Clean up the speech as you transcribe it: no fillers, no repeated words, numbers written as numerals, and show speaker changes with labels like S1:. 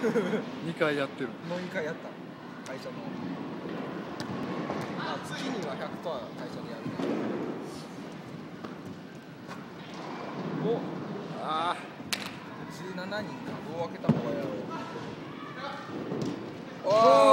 S1: 2回やってる。
S2: もう2回やった会社の。あ、月には100%会社でやるね。お、
S1: ああ
S2: 17人か。どう分けた方がやろう。おー